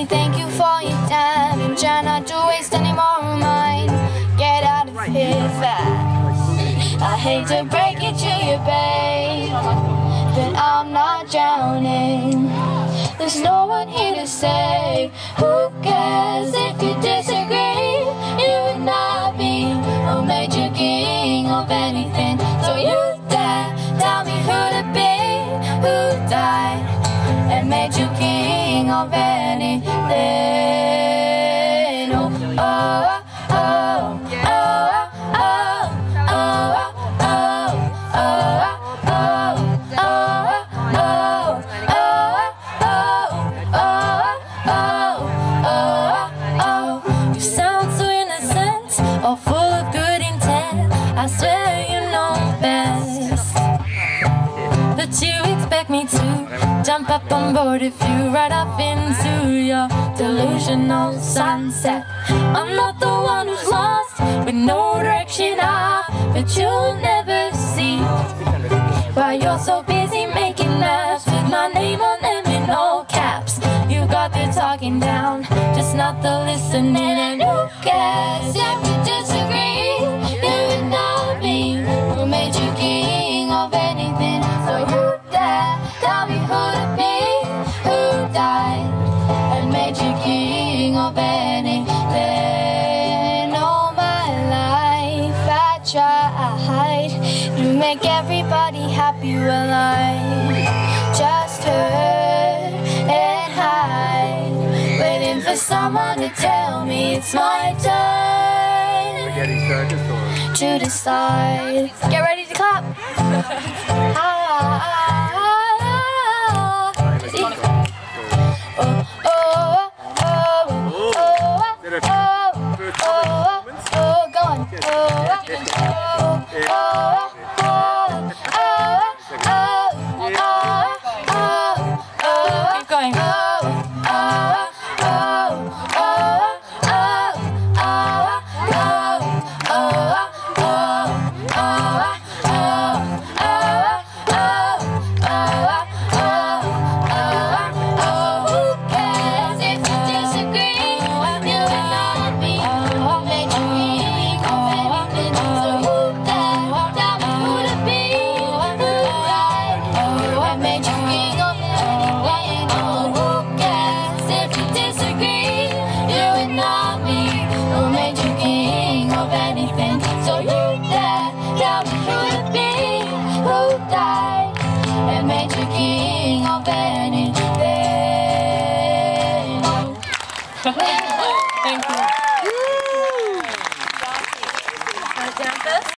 thank you for your time and try not to waste any more of mine. Get out of here fast. I hate to break it to you, babe, but I'm not drowning. There's no one here to save. Who cares if you disagree? You and not me, who made you king of anything? So you dare tell me who to be, who died and made you king of anything? Oh, oh, oh, oh, oh, oh, oh, oh, oh, oh, oh, oh. You sound so innocent, or full of good intent. I swear you know best, but you expect me to jump up on board if you ride off into your delusional sunset. I'm not the one who's lost with no direction, but you'll never see why you're so busy making maps with my name on them in all caps. You got the talking down, just not the listening. And who cares if you disagree? You and not me, who made you king of anything? So you dare tell me who to be, who died and made you king of anything? All my life I tried to make everybody happy. Well, I just hurt and hide, waiting for someone to tell me it's my turn to decide. Get ready to clap. Go on. Keep going. And made you king of anything. Thank you.